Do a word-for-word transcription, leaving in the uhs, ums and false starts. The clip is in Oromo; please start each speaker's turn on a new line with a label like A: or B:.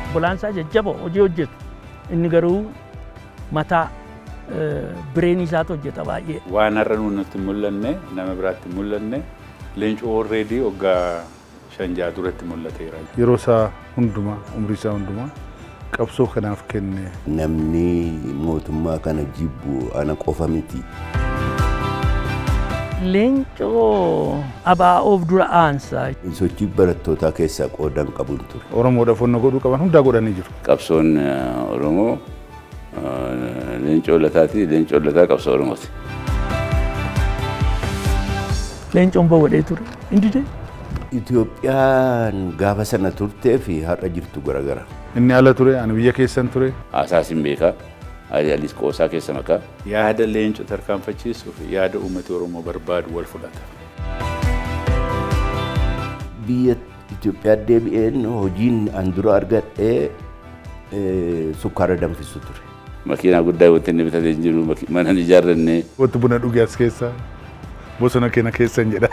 A: Bolansaa jajjaba hojii hojjetu. Inni garuu mataa bireen isaatu hojjeta baay'ee.
B: Waan har'a nutti mul'anne nama biraatti mul'anne leencoo already waggaa shan jaha duratti mul'ateera.
C: Yeroo isaa hundumaa umrii isaa hundumaa qabsoo kanaaf kenne.
D: Namni mootummaa kana jibbu ana qofa miti.
A: Leencoo abaa'oof dura aansaa.
D: Sochii barattootaa keessaa qoodan qabuun ture.
C: Oromoodhaaf onna godhuu qaban hundaa godhanii jiru.
E: Qabsoon Oromoo leencoo lataati, leencoo lataa qabsoo Oromooti.
A: Leencoon boodee ture. Indidee.
D: Itoophiyaan gaafa sana turtee fi har'a jirtu garagara.
C: Inni ala ture, ani biyya keessan ture.
E: Asaasin beekaa. Alis qoosaa keessa makaa.
B: Yaada leencoo tarkaanfachiisuuf yaada uummata Oromoo barbaadu wal fudhata.
D: Biyya Itoophiyaa deebi'een hojiin an dura argadhee sukkaara danfisu ture.
E: Makiinaa guddaa wanti inni bitatee jiru mana ijaarrannee.
C: Wanti buna dhugee as keessa bosona keenya keessa hin jedha.